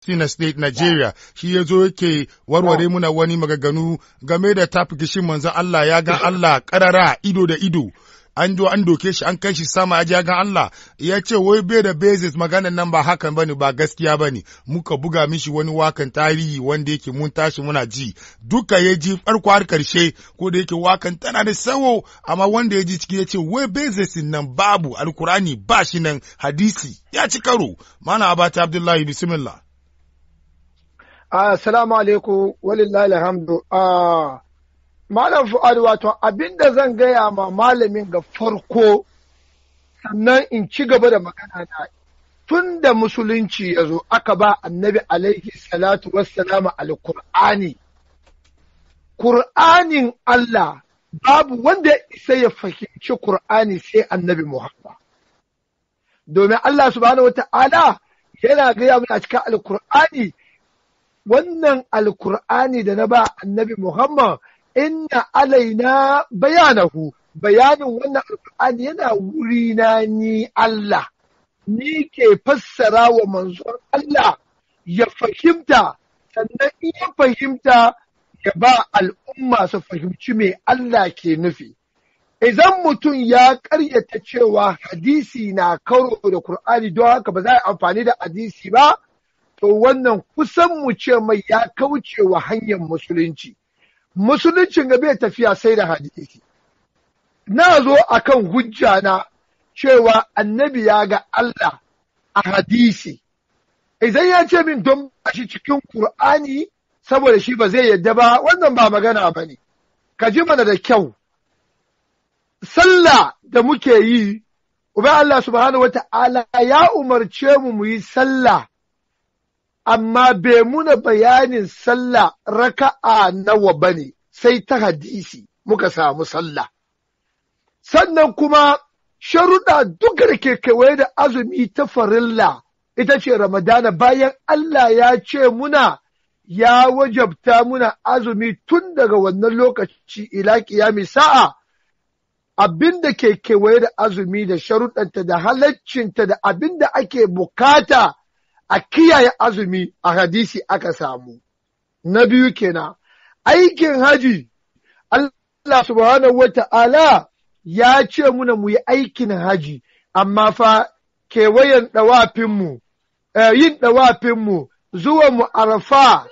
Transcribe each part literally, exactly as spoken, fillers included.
Katsina State, Nigeria, shi ya zo yake warware muna wani magaganu game da tafikishin manzon Allah ya ga Allah karara ido da ido. An zo an doke shi an kai shi sama ya ga Allah ya ce wai bai da basis maganan nan ba hakan bane ba gaskiya bane muka buga mishi wani wakan tarihi wanda yake mun tashi muna ji duka ya ji farko har karshe ko da yake wakan tana da sawo amma wanda ya ji ciki ya ce wai basis nan babu alkurani ba shi nan hadisi ya ci karo. Mana Abata Abdullahi bismillah. Assalamu alaikum walillahi alhamdu. Ah Malam Fu'ad, wato abinda zan gaya ma malamin ga farko sannan in ci gaba da magana na tun da musulunci ya zo aka ba annabi alaihi salatu wassalamu alkur'ani. Kur'anin Allah babu wanda isa ya fahimci Kur'ani sai annabi Muhammad. Domin Allah subhanahu wata'ala yana gaya mana a cikin alkur'ani, wannan alkur'ani da na ba annabi Muhammad inna alaina bayanahu, bayanin wannan alƙur'ani yana wurina ni Allah, ni ke fassara wa manzon Allah ya fahimta, sannan in ya fahimta ya ba al'umma su fahimci me Allah ke nufi. Idan mutum ya ƙaryata cewa hadisi na karo da Kur'ani don haka ba za a amfani da hadisi ba, to wannan kusan mu ce mai ya kauce wa hanyar musulunci. Musuluncin ga bai tafiya sai da hadisi. Na zo akan hujja na cewa annabi ya ga Allah a hadisi. Idan ya ce min don shi cikin Kur'ani saboda shi ba zai yadda ba, wannan ba magana ba ne. Ka ji mana da kyau. Sallah da muke yi, Ubai Allah subhanahu wa ta'ala ya umarce mu mu yi sallah, amma bai muna bayanin sallah raka'a nawa ba ne, sai ta hadisi muka samu sallah. Sannan kuma sharuɗa duka da ke kewaye da azumi ta farilla, ita ce Ramadana bayan Allah ya ce muna ya wajabta muna azumi tun daga wannan lokaci ila ƙiyami sa'a, abin da ke kewaye da azumi da sharuɗanta da halaccinta da abin da ake bukata a kiyaye azumi a hadisi aka samu. Na biyu kenan, aikin haji, Allah subhanahu wa ta'ala ya ce muna mu yi aikin haji, amma fa kewayen ɗawafinmu, yin ɗawafinmu, zuwa mu arafa,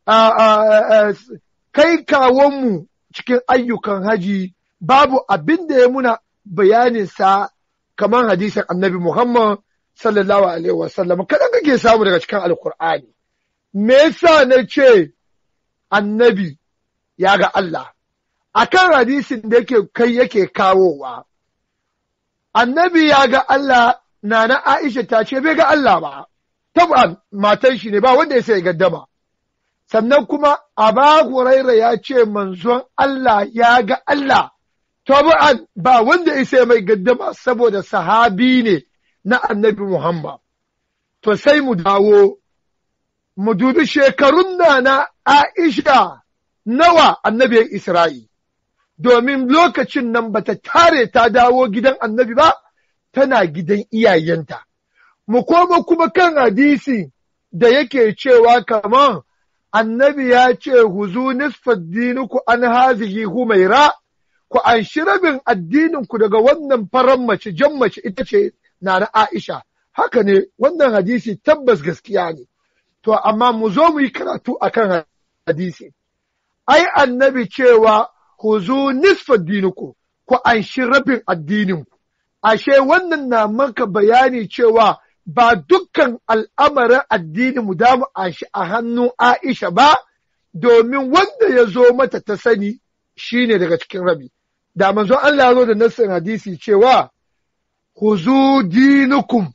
kai kawonmu cikin ayyukan haji, babu abin da ya muna bayaninsa kamar hadisin annabi Muhammad sallallahu alaihi wasallam kadan kake samu daga cikin alkur'ani. Me yasa na ce annabi ya ga Allah akan hadisin da yake kai yake kawowa? Annabi ya ga Allah, nana Aisha ta ce bai ga Allah ba, taban matan shi ne ba wanda ya sai gaddama. Sannan kuma Aba Huraira ya ce manzon Allah ya ga Allah, taban ba wanda ya sai mai gaddama saboda sahabi ne na annabi Muhammad. To sai mu dawo, mu dubi shekarun na na Aisha nawa annabi Isra'i, domin lokacin nan bata tare ta dawo gidan annabi ba, tana gidan iyayenta. Mu koma kuma kan hadisi da yake cewa kaman annabi ya ce, huzu nisfad dinuku an hazihi humaira, ku an shi rabin addininku daga wannan faran mace, jan mace ita ce na na Aisha. Haka ne, wannan hadisi tabbas gaskiya ne. To, amma mu zo mu yi karatu a kan hadisi. Ai, annabi cewa, huzu nisfa dinuku, ku an shi rabin addininku. Ashe, wannan na maka bayani cewa ba dukkan al'amarin addini mu damu a shi a hannun Aisha ba, domin wanda ya zo mata ta sani shi ne daga cikin rabi. Da manzon Allah ya zo da nassin hadisi cewa, huzu dinukum,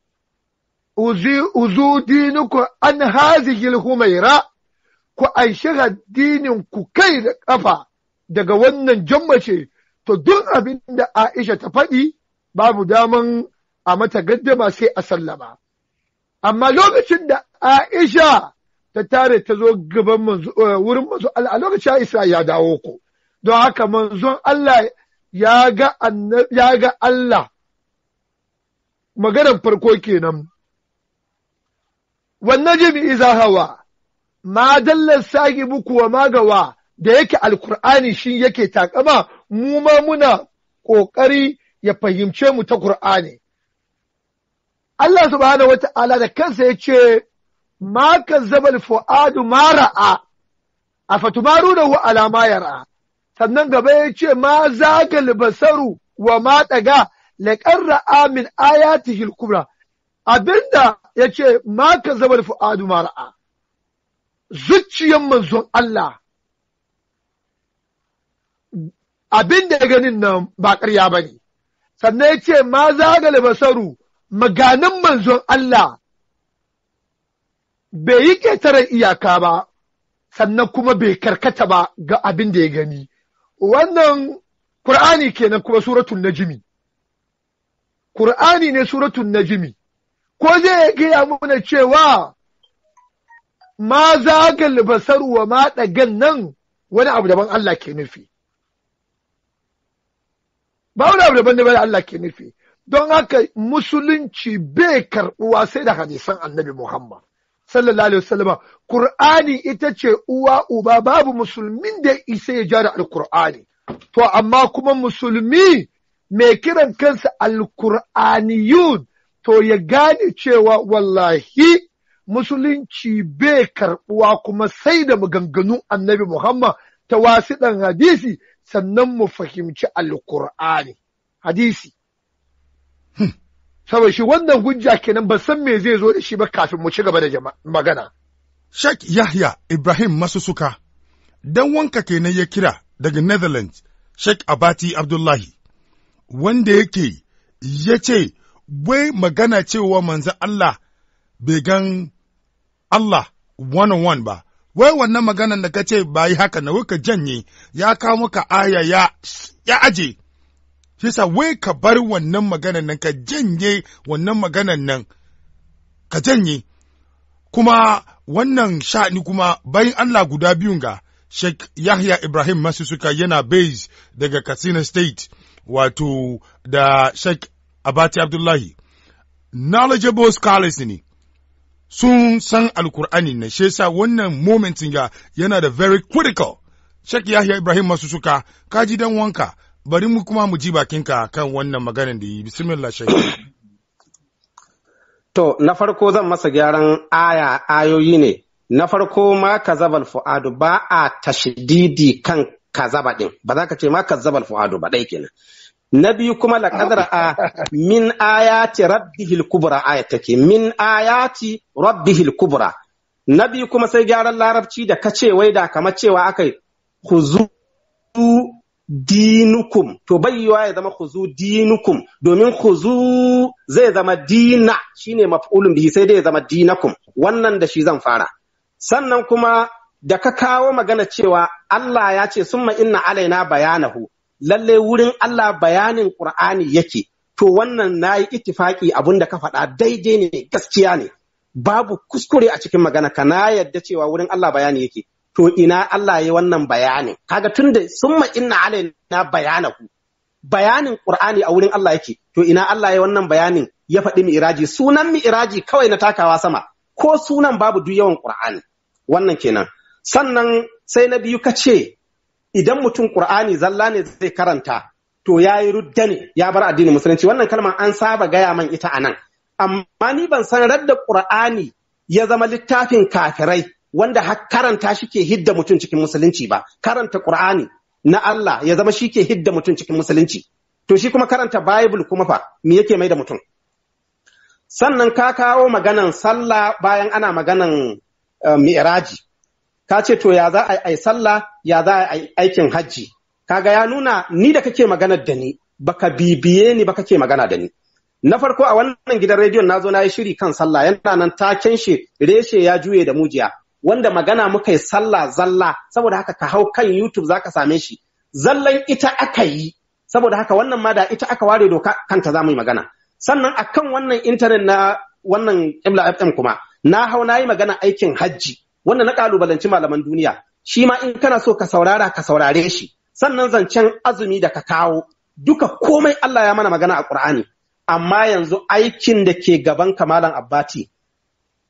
uzu dinukum an hazihil humaira, ku an shiga ku kai da ƙafa daga wannan jammace, to duk abin da Aisha ta faɗi babu daman a mata gaddama sai a sallama. Amma lokacin da Aisha ta tare ta zo gaban wurin manzo Allah, a lokacin Aisha ya dawo ku, don haka manzon Allah ya ga ya ga Allah. Maganar farko kenan. wannan jimi iza hawa, ma dallar sagi muku wa magawa da yake alkur'ani shi yake takama, mu ma muna ƙoƙari ya fahimce mu ta Kur'ani. Allah subhanahu wa ta'ala da kansa ya ce, ma kazzabal fu'adu ma ra'a, a fatumaru da hu alama ya ra'a. Sannan gaba ya ce, ma zagal basaru wa ma ɗaga, laƙar ra'a min ayatihil kubra. Abinda ya ce, ma kazzabal fu'adu ma ra'a. Zuciyan manzon Allah, abinda ya ganin nan ba ƙarya ba ne. Sannan ya ce, ma zagal basaru, maganin manzon Allah bai yi ƙetaren iyaka ba, sannan kuma bai karkata ba ga abin da ya gani. Wannan Kur'ani kenan kuma suratun Najmi. Kur'ani ne suratun Najmi. Ko zai gaya mana cewa ma zagal basaru wa ma ɗagan nan wani abu daban Allah ke nufi. Ba wani abu daban da Allah ke nufi. Don haka musulunci bai karɓuwa sai da hadisan annabi Muhammad. Sallallahu Alaihi wasallama, Kur'ani ita ce uwa uba babu musulmin da isa ya ja da Alkur'ani. To, amma kuma musulmi mai kiran kansa Alkur'aniyun, to ya gane cewa wallahi musulunci bai karɓuwa kuma sai da maganganun annabi Muhammad ta wasiɗan hadisi sannan mu fahimci Alkur'ani. Hadisi. Saboda shi wannan hujja kenan ba san me zai zo da shi ba kafin mu ci gaba da magana. Sheikh Yahya Ibrahim Masusuka, dan wanka kenan ya kira daga Netherlands, Sheikh Abati Abdullahi, wanda yake ya ce, wai magana cewa manzan Allah bai gan Allah one on one ba, wai wannan maganan da ka ce ba yi haka na wai ka janye, ya kawo maka aya ya, ya aje. Shisa wai ka bar wannan maganan nan, ka janye wannan maganan nan, ka janye. Kuma wannan sha'ani kuma bayan Allah guda biyun ga Sheikh Yahya Ibrahim Masusuka yana base daga Katsina State, wato da Sheikh Abati Abdullahi. Knowledgeable scholars ne, sun san Alkur'ani na, shi yasa wannan momentin ga yana da very critical. Sheikh Yahya Ibrahim Masusuka, ka ji dan wanka. Bari mu kuma mu ji bakinka kan wannan maganar da yi. Bismillah Sheikh. To, na farko zan masa gyaran aya ayoyi ne. Na farko ma kazabal fu'adu ba a tashdidi kan kazaba din. Ba za ka ce ma kazabal fu'adu ba dai kenan. Na biyu kuma laqadar a min ayati rabbihil kubra ayat take. Min ayati rabbihil kubra. Na biyu kuma sai gyaran larabci da kace wai da kamar cewa akai khuzu dinukum, to bayyawa ya zama khuzu dinukum, domin khuzu zai zama dina shine maf'ulun bihi, sai dai ya zama dinakum. Wannan da shi zan fara. Sannan kuma da ka kawo magana cewa Allah ya ce summa inna alaina bayanahu, lalle wurin Allah bayanin Qur'ani yake, to wannan nayi ittifaki abinda ka faɗa daidai ne, gaskiya ne, babu kuskure a cikin magana ka, na yadda cewa wurin Allah bayani yake. To ina Allah ya wannan bayanin, kaga tunda summa inna alaina bayanahu, bayanin Qur'ani a wurin Allah yake, to ina Allah ya wannan bayanin ya faɗi mi'raji, sunan mi'raji kawai na takawa sama, ko sunan babu duk yawan Qur'ani. Wannan kenan. Sannan sai na biyu kace idan mutum Qur'ani zalla ne zai karanta, to yayi rudda ne, ya bar addinin musulunci. Wannan kalmar an saba gaya man ita anan. Amma ni ban san radda Qur'ani ya zama littafin kafirai wanda har karanta shi ke hidda mutum cikin musulunci ba. Karanta Qur'ani na Allah ya zama shi ke hidda mutum cikin musulunci. To shi kuma karanta Bible kuma fa me yake mai da mutum? Sannan ka kawo maganan sallah bayan ana maganan uh, mi'raji. Ka ce to ya za a yi sallah, ya za a yi aikin hajji. Kaga ya nuna ni da kake magana da ni, baka bibiye ni ba kake magana da ni. Na farko a wannan gidan rediyon nazo na yi shiri kan sallah, yana nan taken shi reshe ya juye da mujiya, wanda magana muka yi sallah zalla, saboda haka ka hau kan YouTube zaka same shi. Zallan ita aka yi, saboda haka wannan ma da ita aka ware doka kanta za mu yi magana. Sannan akan wannan intanet na wannan Qibla F M kuma, na hau na yi magana aikin hajji, wanda na kalubalanci malaman duniya. Shi ma in kana so ka saurara ka saurare shi. Sannan zancen azumi da ka kawo, duka komai Allah ya mana magana a Qur'ani. Amma yanzu aikin da ke gaban Kamalan Abbati,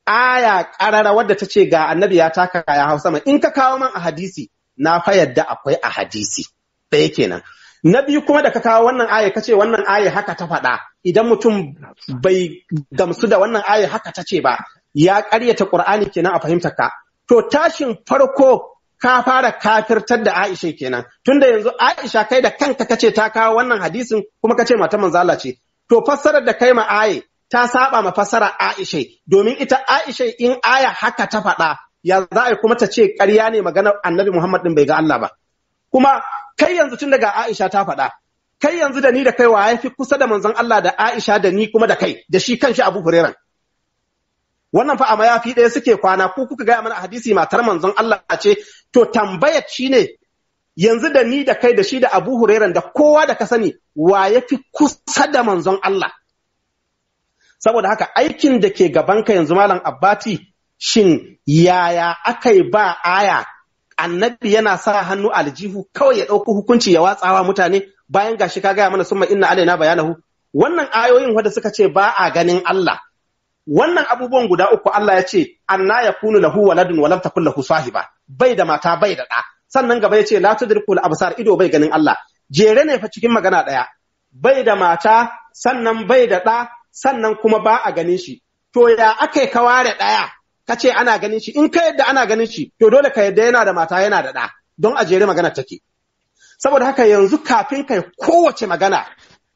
aya karara wadda ta ce ga annabi ya taka ya hau sama in ka kawo man a hadisi na fa yadda akwai a hadisi ɗaya kenan. Na biyu kuma da ka kawo wannan aya ka ce wannan aya haka ta faɗa idan mutum bai gamsu da wannan aya haka ta ce ba ya ƙaryata Qur'ani kenan a fahimtar ka. To tashin farko ka fara kafirtar da Aisha kenan tunda yanzu Aisha kai da kanka kace ta kawo wannan hadisin kuma kace mata manzo Allah ce. To fassarar da kai ma aya ta saba ma fassarar Aisha domin ita Aisha in aya haka ta faɗa ya za a kuma ta ce ƙarya ne maganar Annabi Muhammad din bai ga Allah ba. Kuma kai yanzu tun daga Aisha ta faɗa, kai yanzu da ni da kai wa ya fi kusa da manzon Allah da Aisha da ni kuma da kai, da shi kanshi Abu Hurairah. Wannan fa a mayafi ɗaya suke kwana ko kuka gaya mana hadisi matar manzon Allah ce, to tambayar shi ne yanzu da ni da kai da shi da Abu Hurairah da kowa da ka sani wa ya fi kusa da manzon Allah. Saboda haka aikin da ke gabanka yanzu Malam Abbati shin yaya aka yi ba aya annabi yana sa hannu aljihu kawai ya ɗauki hukunci ya watsawa mutane bayan gashi ka gaya mana summa inna alaina bayanahu. Wannan ayoyin wanda suka ce ba a ganin Allah, wannan abubuwan guda uku Allah ya ce anna yakunu lahu waladun wa lam takul lahu sahiba, bai da mata bai da ɗa. Sannan gaba ya ce la tudrikul absar, ido bai ganin Allah. Jere ne fa cikin magana ɗaya, bai da mata sannan bai da ɗa sannan kuma ba a ganin shi. To ya aka ka ware ɗaya ka ce ana ganin shi, in ka yadda ana ganin shi to dole ka yadda yana da mata yana da ɗa don a jere magana take. Saboda haka yanzu kafin kai kowace magana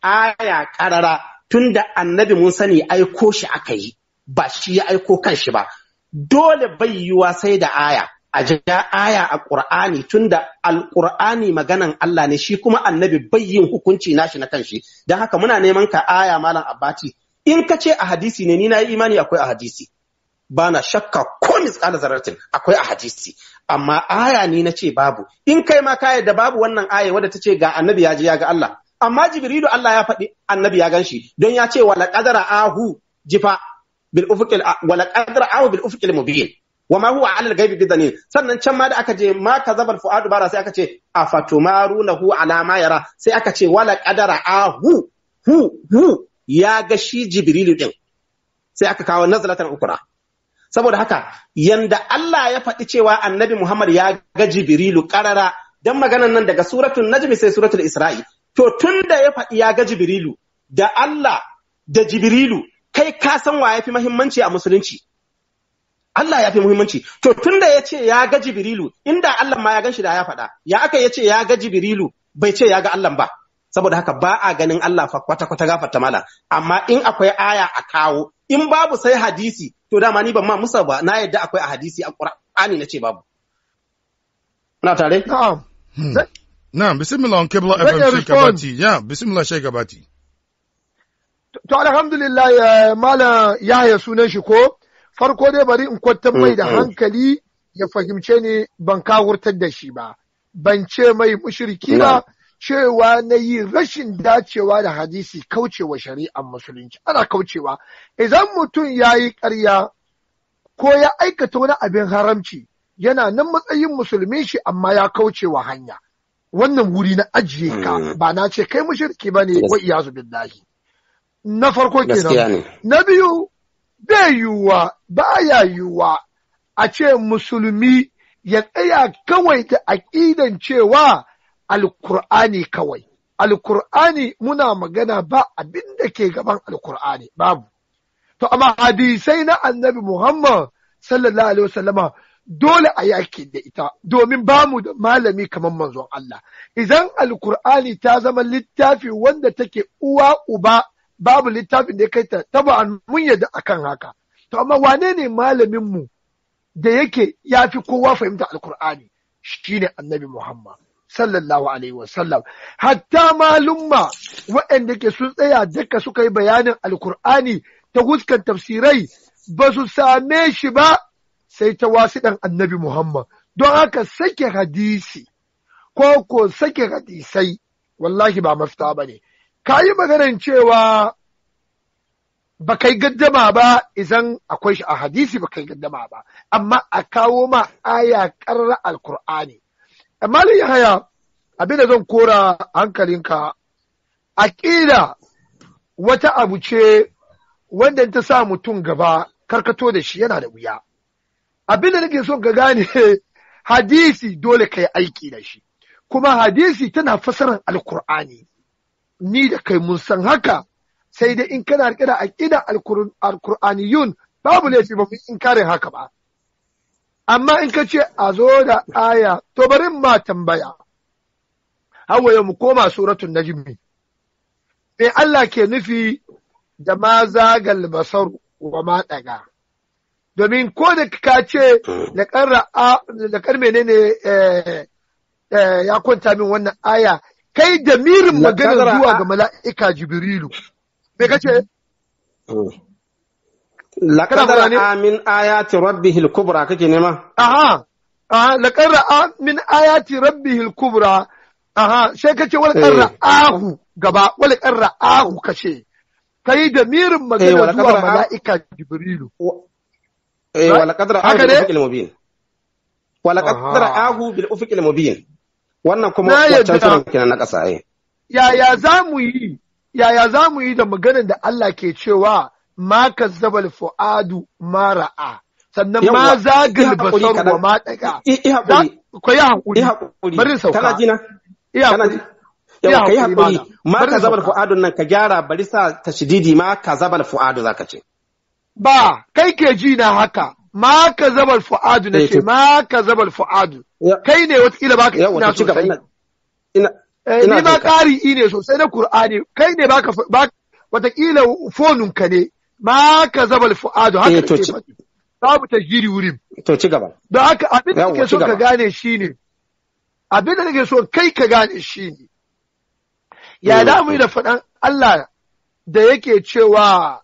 aya ƙarara tun da annabi mun sani aiko shi aka yi ba shi ya aiko kan shi ba, dole bai yiwa sai da aya a ja aya a ƙur'ani tun da alƙur'ani maganan Allah ne shi kuma annabi bai yin hukunci nashi na kan shi. Don haka muna neman ka aya Malam Abbati in ka ce a hadisi ne ni na yi imani akwai a hadisi. Ba na shakka ko misƙala zarratin akwai a hadisi, amma aya ni na ce babu. In kai ma ka yadda babu wannan aya wadda ta ce ga annabi ya je ya ga Allah, amma Jibrilu Allah ya faɗi annabi ya gan shi don ya ce wala qadara ahu jifa bil ufuqil wala qadara ahu bil ufuqil mubin wa ma huwa ala al ghaibi bidanin. Sannan can ma da aka je ma kazabal fuadu bara sai aka ce afatumarunahu ala ma yara, sai aka ce wala qadara ahu hu hu ya ga shi Jibrilu din, sai aka kawo nazlatan ukra. Saboda haka yanda Allah ya faɗi cewa annabi Muhammad ya ga Jibrilu ƙarara don maganan nan daga suratul Najmi sai suratul Isra'i. To tun da ya faɗi ya ga Jibrilu da Allah da Jibrilu kai ka san wa ya fi muhimmanci a musulunci? Allah ya fi muhimmanci. To tun da ya ce ya ga Jibrilu inda Allah ma ya gan shi da ya faɗa. Ya aka ya ce ya ga Jibrilu bai ce ya ga Allah ba. Saboda haka ba a ganin Allah fa kwata-kwata gafarta mala. Amma in akwai aya a kawo, in babu sai hadisi, to dama ni ban ma musa ba, na yadda akwai a hadisi a Qur'ani na ce babu. Na tare? Na'am. Na'am, bismillah on Kibla F M Sheikh Gabati. Ya, bismillah Sheikh Gabati. To alhamdulillah Malam Yahya sunan shi ko? Farko dai bari in kwantar mai da hankali ya fahimce ni ban kawurtar da shi ba. Ban ce mai mushriki ba. Cewa na yi rashin dacewa da hadisi kaucewa shari'ar musulunci, ana kaucewa. Idan mutum ya yi ƙarya ko ya aikata wani abin haramci, yana nan matsayin musulmin shi amma ya kaucewa hanya. Wannan wuri na ajiye ka, ba na ce kai mushriki ba ne wa iyazu billahi. Na farko kenan. Na biyu, bai yiwuwa, ba ya yiwuwa a ce musulmi ya tsaya kawai da aƙidan cewa Alkur'ani kawai, Alkur'ani muna magana ba abin da ke gaban Alkur'ani, babu. To, amma hadisai na annabi Muhammad sallallahu Alaihi wasallama dole a yaki da ita, domin ba mu da malami kamar manzon Allah. Idan Alkur'ani ta zama littafi wanda take uwa uba, babu littafin da ya kai ta, taba mun yadda akan haka. To, amma wane ne malaminmu da yake ya fi kowa fahimta Alkur'ani? Shi ne annabi Muhammad. Sallallahu Alaihi wasallam, hatta malumma waɗanda ke sun tsaya duka suka yi bayanin Alkur'ani ta huskan tafsirai ba su same shi ba sai ta wasiɗan annabi Muhammad. Don haka sake hadisi ko ko sake hadisai wallahi ba mafita ba ne. Ka yi maganar cewa ba kai gaddama ba idan akwai shi a hadisi ba kai gaddama ba, amma a kawo ma aya ƙarra Alkur'ani. Amma ya haya abin da zan kora hankalinka, aƙida wata abu ce wanda ta sa mutum gaba karkato da shi yana da wuya. Abin da nake so ka gane hadisi dole ka yi aiki da shi, kuma hadisi tana fasarar alkur'ani. Ni da kai mun san haka, sai dai in kana riƙe da aƙidan alkur'aniyun babu laifi ba in kare haka ba. Amma in ka ce a zo da aya, to bari ma tambaya. Hawa yau mu koma suratun najmi. Me Allah ke nufi da ma zagal basar wa ma ɗaga. Domin ko da ka ce da ƙar menene ya kwanta min wannan aya, kai da mirin magana zuwa ga mala'ika Jibrilu. Me ka ce? Laƙar amin ayati rabbihil kubra kake nema? Aha, aha, laƙar min ayati rabbihil kubra. Aha, sai ka ce wani ƙarra ahu gaba, wani ƙarra ahu ka ce. Kai da mirin magana zuwa mala'ika Jibrilu. Eh, wala qadra ahu bil ufuqil mubin. Wala qadra ahu bil ufuqil mubin. Wannan kuma wancan suran kenan na ƙasa eh. Yaya za mu yi? Yaya za mu yi da maganar da Allah ke cewa ma kazzabal fuadu ma ra'a. Sannan ma zagal basar wa ma daga. I hakuri. Ko ya hakuri. Bari sauka. Kana jina? Iya hakuri. Yau kai hakuri. Ma kazzabal fuadu nan ka gyara bari sa tashdidi ma kazzabal fuadu zaka ce. Ba, kai ke ji na haka, ma ka zabar fu'adu na ce, ma ka zabar fu'adu. Kai ne watakila ba ka ina sosai. Ni ma ƙari ne sosai na Kur'ani, kai ne ba ka watakila fonunka ne, ma ka zabar fu'adu haka ke faɗi. Babu ta jiri wurin. To ci gaba. Don haka abin da nake so ka gane shi ne, abin da nake so kai ka gane shi ne. Ya da mu da faɗan Allah da yake cewa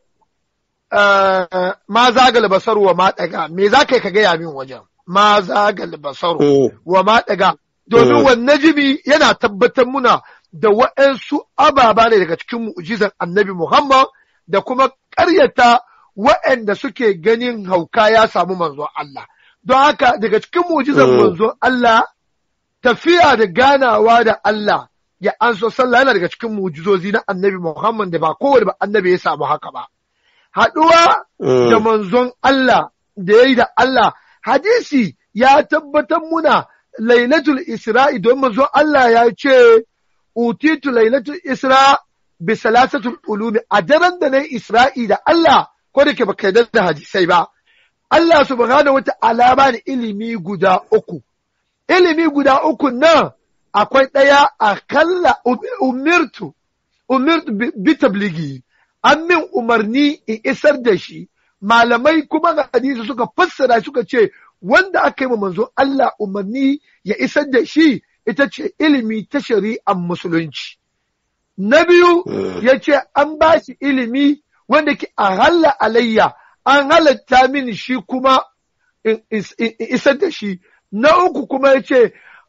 ma zagal basar wa ma ɗaga, me za ka yi ka gaya min wajen? Ma zagal basar wa ma ɗaga, domin wannan jimi yana tabbatar muna da wa'yansu ababa ne daga cikin mu'ujizan annabi Muhammad da kuma ƙaryata wa'yanda suke ganin hauka ya samu manzon Allah. Don haka daga cikin mu'ujizan manzon Allah, tafiya da ganawa da Allah ya an so sallah yana daga cikin mu'ujizozi na annabi Muhammad da ba kowane ba annabi ya samu haka ba. Haɗuwa da manzon Allah da ya yi da Allah, hadisi ya tabbatar muna lailatul Isra'i don manzon Allah ya ce, Utitu lailatul Isra bi salasatul ulumi a daren da na Isra'i da Allah, ko da ke baka da hadisai ba. Allah subhanahu wa ta'ala ba ni ilimi guda uku. Ilimi guda uku nan akwai ɗaya a kalla umirtu, umirtu bi tabligi. An min umarni in isar da shi, malamai kuma ga hadisi suka fassara suka ce, wanda aka yi wa manzon Allah umarni ya isar da shi, ita ce ilimi ta shari'ar musulunci. Na biyu, ya ce an ba shi ilimi wanda ke a halla alayya, an halatta mini shi kuma in isar da shi. Na uku kuma ya ce,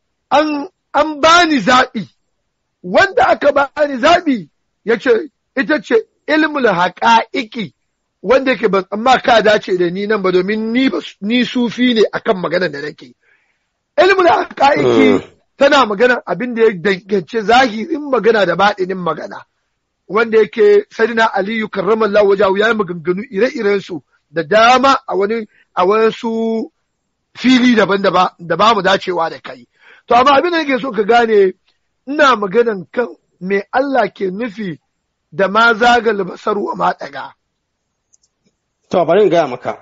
an ba ni zaɓi, wanda aka ba ni zaɓi, ya ce, ita ce ilmul haƙa'iƙi wanda yake ban amma ka dace da ni nan ba domin ni ni sufi ne akan maganar da nake. Ilmul haƙa'iƙi tana magana abin da ya dangance zahirin magana da baɗinin magana wanda yake Sayyidina Aliyu karramallahu wajahu ya yi maganganu ire-iren su da dama a wani a wasu fili daban-daban da ba mu dacewa da kai. To amma abin da nake so ka gane ina maganan kan me Allah ke nufi da ma zagal basar wa ma ɗaga. To, bari in gaya maka.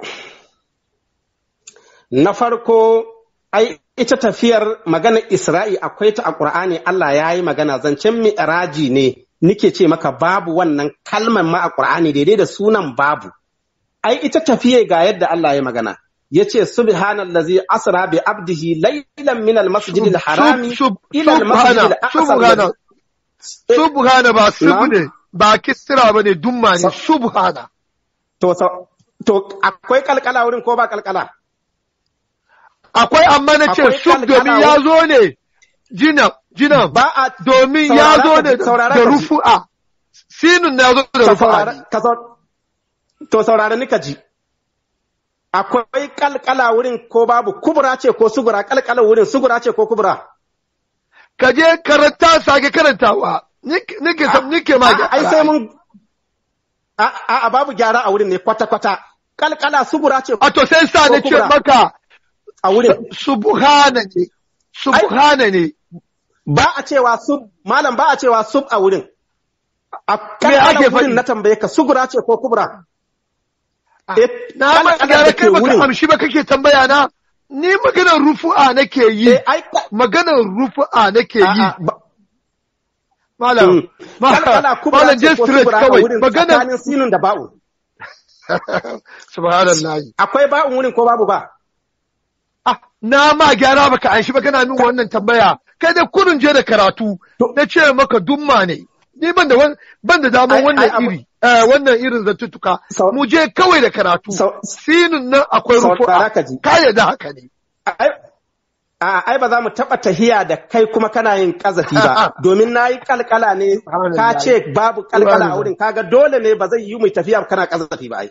Na farko, ai, ita tafiyar maganar Isra'i akwai ta a ƙur'ani Allah ya yi magana zancen mi'raji ne, nike ce maka babu wannan kalmar ma a ƙur'ani daidai da sunan babu. Ai, ita tafiye ga yadda Allah ya yi magana. Ya ce, Subhanallazi asra bi abdihi laylan min al-masjidil harami ila al-masjidil aqsa. Subhana ba subu ne. Ba kisira ba ne dumma ne subhana. To, to akwai kalkala wurin ko ba kalkala? Akwai amma na ce sub domin ya zo ne jina, jina ba a domin ya zo ne da rufu'a. Sinun na zo da rufu'a. To saurara nika ji. Akwai kalkala wurin ko babu kubura ce ko sugura kalkala wurin sugura ce ko kubura? Ka je karanta sake karantawa. Nike sam nike ma ai sai mun a a babu gyara a wurin ne kwata kwata kalkala subura ce. A to sai sa na ce maka a wurin. Subhana ne, subhana ne. Ba a cewa sub, malam ba a cewa sub a wurin. A kalkala wurin na tambaye ka subura ce ko kubra. Na ma gara kai baka amshi ba kake tambaya na. Ni maganar rufu'a nake yi. Maganar rufu'a nake yi. Malam, malam just straight kawai. Maganar sinun da ba'u. Subhanallah. Akwai ba'un wurin ko babu ba? Ah, na ma gyara baka an shi ba kana min wannan tambaya. Kai da kurin je da karatu. Na ce maka dumma ne. Ni ban da ban da daman wannan iri. Eh wannan irin zattutuka. Mu je kawai da karatu. Sinin nan akwai rufu'a. Ka yarda haka ne. Ai ba za mu taɓa tahiya da kai kuma kana yin ƙazafi ba, domin na yi ƙalƙala ne, ka ce babu ƙalƙala a wurin, kaga dole ne ba zai yi mai tafiya kana ƙazafi ba ai.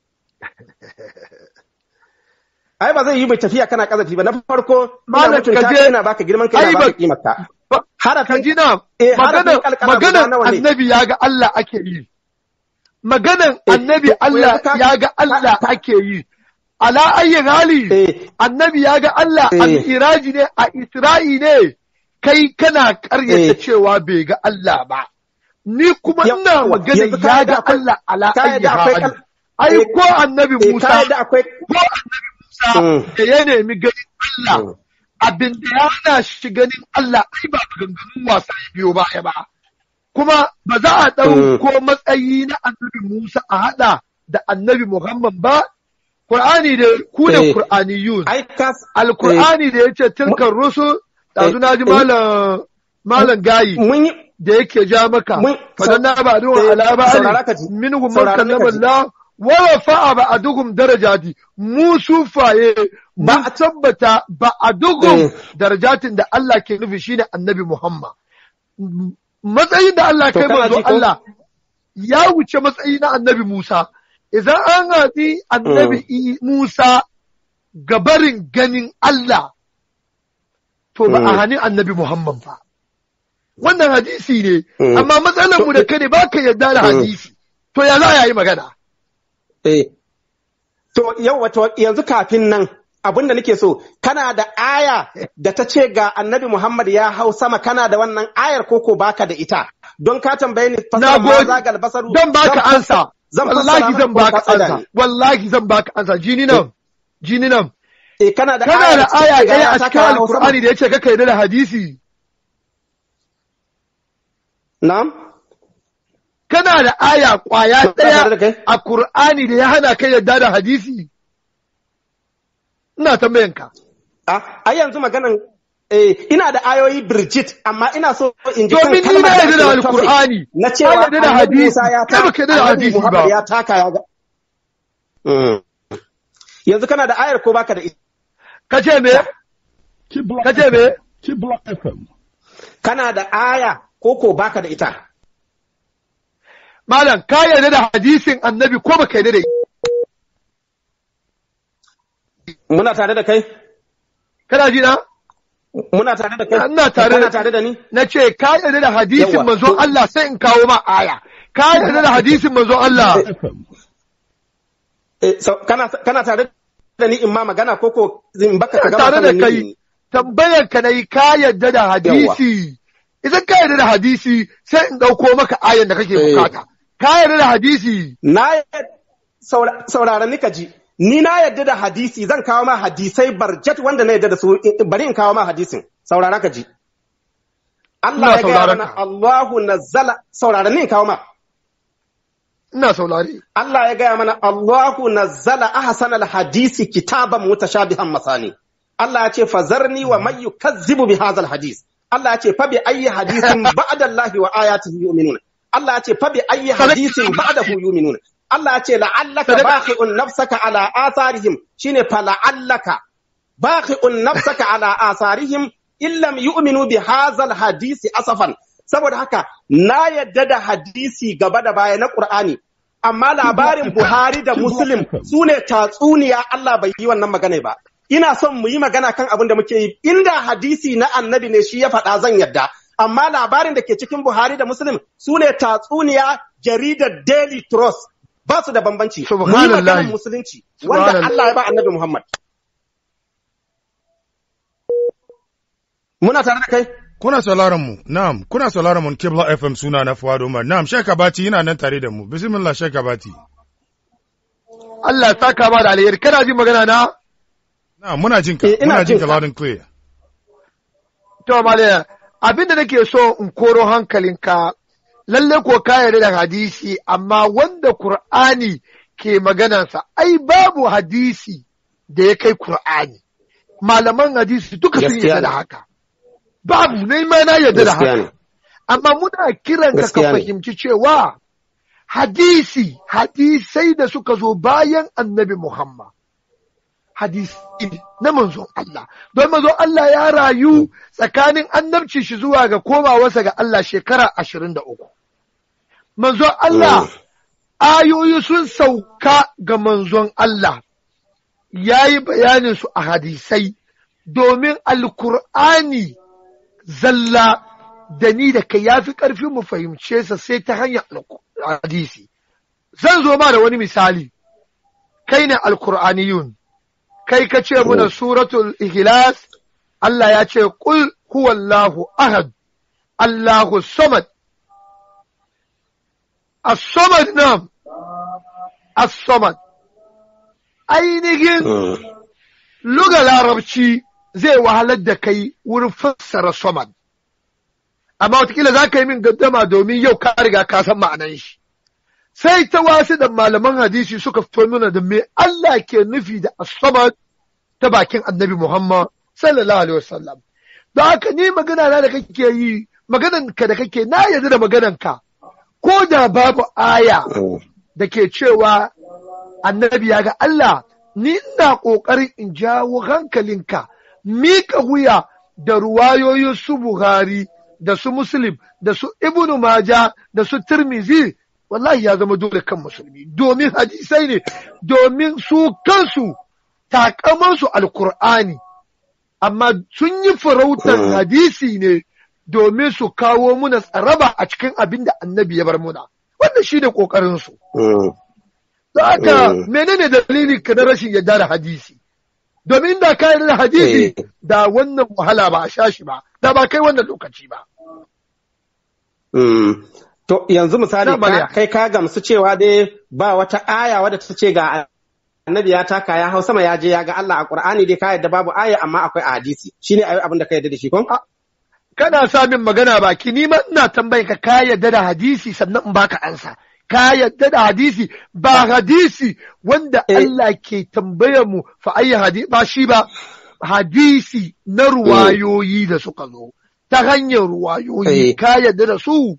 Ai ba zai yi mai tafiya kana ƙazafi ba, na farko, ina mutunta ka ina baka girman kai na baka kimarka. Harafin jina, maganan annabi ya ga Allah ake yi. Maganan annabi Allah ya ga Allah ake yi. Ala ayyi hali, annabi ya ga Allah al-iraji ne, a Isra'i ne, kai kana karyata cewa bai ga Allah ba. Ni kuma ina magana ya ga Allah ala ayyi hali. Ai, ko annabi Musa, ko annabi Musa da ya nemi ganin Allah, abin da ya hana shi ganin Allah, ai ba maganganun wasa ya biyo ba ba. Kuma ba za a ɗauko matsayi na annabi Musa a haɗa da annabi Muhammad ba, Qur'ani da ku da Qur'aniyun. Al-Qur'ani da yace tilkar rusul dazu naji malam malam gayi da yake ja maka fadanna ba'du ala ba'd minhum man kallama Allah wa rafa'a ba'duhum darajati mu sufaye ba a tabbata ba'duhum darajatin da Allah ke nufi shine Annabi Muhammad. Matsayin da Allah kai manzo Allah ya wuce matsayi na Annabi Musa. Idan an haɗi annabi Musa gabarin ganin Allah, to ba a hani annabi Muhammad ba. Wannan hadisi ne, amma matsalar mu da ka ne ba ka yarda da hadisi, to ya za a yi magana? To yau wato yanzu kafin nan abinda nake so, kana da aya da ta ce ga annabi Muhammad ya hau sama, kana da wannan ayar koko baka da ita, don ka tambaye ni fasara ma zagal basaru. Don baka ansa. Wallahi zan baka ansa, wallahi zan baka ansa, jini nan, jini nan. Eh, kana da aya ɗaya a cikin Alƙur'ani da ya ce kaka yarda da hadisi. Na'am? Kana da aya ƙwaya ɗaya a Ƙur'ani da ya hana ka yarda da hadisi? Ina tambayan ka. A yanzu maganan Eh, ina da ayoyi Bridget, amma ina so in ji kan kalmar da da Al-Qur'ani. Na cewa da hadisi, kai baka da hadisi ba. Ya taka ya ga. Yanzu kana da ayar ko baka da ita? Kace me? Kace me? Kibla F M. Kana da aya ko ko baka da ita? Malam, ka yarda da hadisin Annabi ko baka yarda da ita? Muna tare da kai? Kana ji na? Muna tare da kai? Ina tare da tare da ni? Na ce ka yarda da hadisin manzon Allah sai in kawo ma aya. Ka yarda da hadisin manzon Allah. Eh, so, kana kana tare da ni in ma magana ko ko in baka ka gama tare da kai. Tambayar ka nayi ka yarda da hadisi. Idan ka yarda da hadisi sai in dauko maka ayan da kake bukata. Ka yarda da hadisi. Na saurara ni ka ji. Ni na yadda da hadisi zan kawo ma hadisai barjat wanda na yadda da su bari in kawo ma hadisin saurara ka ji. Allah ya gaya mana Allahu nazzala saurara ni in kawo ma. Ina saurari. Allah ya gaya mana Allahu nazzala ahsanal hadisi kitaban mutashabihan masani. Allah ya ce fazarni wa man yukazzibu bi hadzal hadis. Allah ya ce fa bi ayyi hadisin ba'da Allah wa ayatihi yu'minun. Allah ya ce fa bi ayyi hadisin ba'dahu yu'minun. Allah ya ce la'allaka baqi'un nafsaka ala atharihim shine fa la'allaka baqi'un nafsaka ala atharihim illam yu'minu bi hadzal hadisi asafan. Saboda haka na yadda da hadisi gaba da baya na Qur'ani, amma labarin Buhari da Muslim sune tatsuniya. Allah bai yi wannan magana ba. Ina son mu yi magana kan abin da muke yi. Inda hadisi na annabi ne shi ya faɗa zan yadda, amma labarin da ke cikin Buhari da Muslim sune tatsuniya. Jaridar Daily Trust ba su da bambanci mu yi Subhanallah. maganar musulunci wanda Subhanallah. Allah ya ba annabi Muhammad muna tare da kai Kuna sauraron mu, na'am, kuna sauraron mu Kibla F M suna na Fuad Umar. Na'am, Sheikh Abati yana nan tare da mu. Bismillah Sheikh Abati. Allah ya saka ba da alheri. Kana jin magana na? Na'am, muna jin ka. Eh, ina Muna jin jin ka ka. loud and clear. To malaya, abinda nake so in koro hankalinka, lalle ko ka yarda da hadisi, amma wanda Kur'ani ke maganansa, ai babu hadisi da ya kai Kur'ani. Malaman hadisi duka sun Gaskiya yarda da ne. haka. Babu, ne ma na yarda da gaskiya ne haka. Amma muna kiran ka ka Gaskiya ne. fahimci cewa hadisi, hadisai da suka zo bayan annabi Muhammad. Hadisi na manzon Allah. Don manzon Allah ya rayu tsakanin annabci shi zuwa ga komawarsa ga Allah shekara ashirin da uku. Manzon Allah, ayoyi sun sauka ga manzon Allah, ya yi bayanin su a hadisai, domin Alkur'ani zalla da ni da kai ya fi ƙarfin mu fahimce sa sai ta hanyar hadisi. Zan zo ma da wani misali, kai ne Alkur'aniyun. Kai ka ce muna suratul Ikhlas, Allah ya ce, Ƙul huwallahu ahad, Allahu samad. As-samad nan, as-samad. Ainihin luga larabci zai wahalar da kai wurin fassara samad. Amma watakila za ka yi min gaddama domin yau ka riga ka san ma'anan shi. Sai ta wasu da malaman hadisi suka fito nuna da me Allah ke nufi da asabar ta bakin annabi Muhammad sallallahu alaihi wasallam. Don haka ni magana na da kake yi, maganan ka da kake na yarda da maganan ka. Ko da babu aya da ke cewa annabi ya ga Allah, ni ina ƙoƙarin in jawo hankalinka, mika wuya da ruwayoyin su Buhari, da su Muslim, da su Ibn Maja, da su Tirmizi, wallahi ya zama dole kan musulmi, domin hadisai ne, domin su kansu takamansu alkur'ani, amma sun yi farautan hadisi ne domin su kawo muna tsaraba a cikin abin da annabi ya bar muna. Wannan shi ne ƙoƙarinsu. Da haka, menene dalili ka na rashin yadda da hadisi? Domin da ka yarda da hadisi, da wannan wahala ba a sha shi ba, da ba kai wannan lokaci ba. To yanzu misali kai ka gamsu cewa dai ba wata aya wadda ta ce ga annabi ya taka ya hau sama ya je ya ga Allah a Qur'ani dai ka yarda babu aya amma akwai a hadisi. Shine ayi abin da ka yarda da shi kon? Kana sa min magana baki ni ma ina tambayin ka ka yarda da hadisi sannan in baka ansa. Ka yarda da hadisi ba hadisi wanda Allah ke tambayar mu fa ayi hadisi ba shi ba hadisi na ruwayoyi da suka zo ta hanyar ruwayoyi ka yarda da su.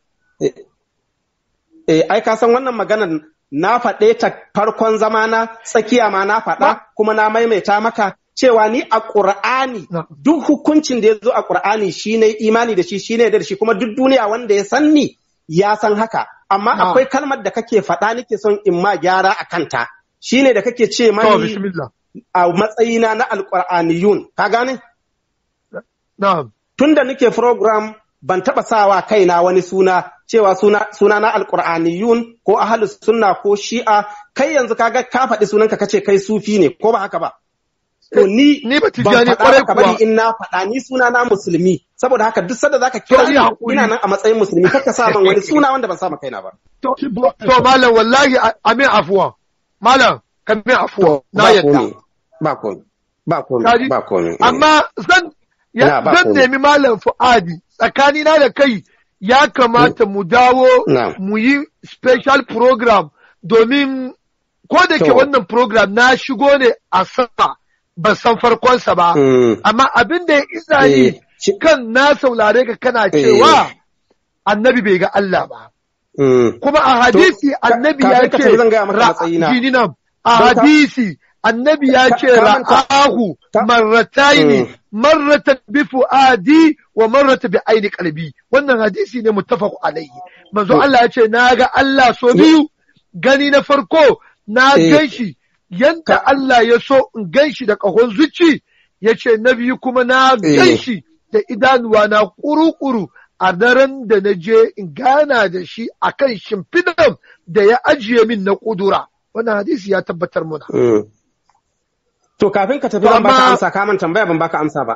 Eh, ai, ka san wannan maganar na faɗe ta farkon zamana tsakiya ma na faɗa kuma na maimaita maka cewa ni a Ƙur'ani duk hukuncin da ya zo a Ƙur'ani shi ne imani da shi shi ne da shi kuma duk duniya wanda ya san ni ya san haka. Amma akwai kalmar da kake faɗa nake son in ma gyara a kanta shi ne da kake ce mani a matsayina na alƙur'aniyun. Ka gane? Tun da nake program ban taɓa sawa kaina wani suna cewa suna, suna na alƙur'aniyun ko ahalus sunna ko shi'a kai yanzu kaga ka faɗi sunanka kace kai sufi ne ko ba haka ba. To ni ni ba ban faɗa ka bari in na faɗa ni suna na musulmi saboda haka duk sanda zaka kira ni ina nan a matsayin musulmi kaka sa man wani suna wanda ban sa ma kaina ba. To, to malam wallahi amin afuwa. Malam ka min afuwa na yadda. Ba komai. Ba komai. Ba komai. Amma zan zan nemi malam Fuadi tsakanina da kai ya kamata mu dawo mu yi special program domin ko da ke wannan program na shigo ne a sama ban san farkonsa ba, amma abin da ya isa ni kan na saurare ka kana cewa annabi bai ga Allah ba. Kuma a hadisi annabi ya ce ra'ayina a hadisi annabi ya ce ra'ahu marrataini marratan bi fuadi wa marratan bi aini qalbi wannan hadisi ne muttafaqu alayhi manzo Allah ya ce na ga Allah so biyu gani na farko na ganshi yanda Allah ya so in ganshi da kahon zuci yace na biyu kuma na ganshi da idanuwa na kuru-kuru a daren da na je in gana da shi a kan shimfidan da ya ajiye min na ƙudura. Wannan hadisi ya tabbatar muna. To kafin ka tafi ban baka amsa, ka man tambaya ban baka amsa ba.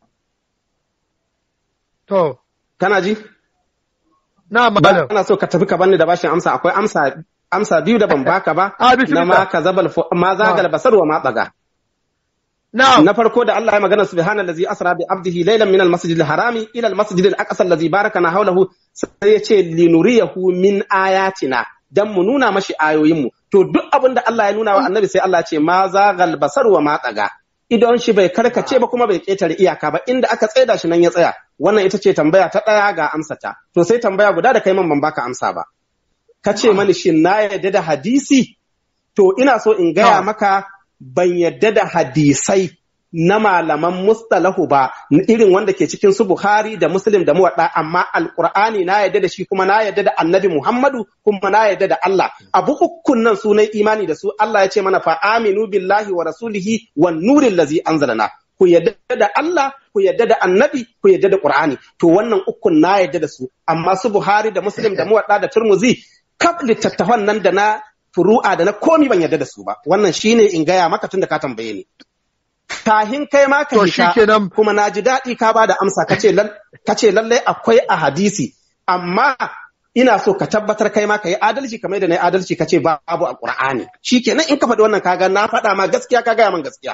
To. Kana ji? Na malam. Ana so ka tafi ka bani da bashin amsa, akwai amsa amsa biyu da ban baka ba. Na ma ka zabal ma zagal basar wa ma tsaga. Na farko da Allah ya magana subhanallazi asra bi abdihi laylan min al-masjidil harami ila al-masjidil aqsa allazi barakana hawlahu, sai ya ce linuriyahu min ayatina, dan mu nuna mashi ayoyin mu. To duk abin da Allah ya nuna wa annabi sai Allah ya ce ma zagal basar wa ma tsaga. Idon shi bai karkace ba kuma bai ketare iyaka ba, inda aka tsaida shi nan ya tsaya. Wannan ita ce tambaya ta ɗaya ga amsata. To sai tambaya guda da kai man ban baka amsa ba. Ka ce mani shin na yadda da hadisi? To ina so in gaya maka ban yadda da hadisai na malaman mustalahu ba, irin wanda ke cikin su Bukhari da Muslim da Muwadda, amma Alƙur'ani na yadda da shi, kuma na yadda da Annabi Muhammadu, kuma na yadda da Allah. Abu ukun nan su na imani da su. Allah ya ce mana fa aminu billahi wa rasulihi wan nuril ladzi anzalna. Ku yadda da Allah, ku yadda da Annabi, ku yadda da Qur'ani. To wannan ukun na yadda da su, amma su Buhari da Muslim da Muwadda da Tirmidhi, kaf littattafan nan da na furu'a da na komi ban yadda da su ba. Wannan shine in gaya maka tun da ka tambaye ni. Kahin kai ma ka hita, kuma na ji daɗi ka ba da amsa, ka ce lallai akwai a hadisi, amma ina so ka tabbatar kai ma ka yi adalci kamar da na yi adalci, ka ce babu a Ƙur'ani. Shi kenan in ka faɗi wannan kaga na faɗa ma gaskiya, ka gaya man gaskiya.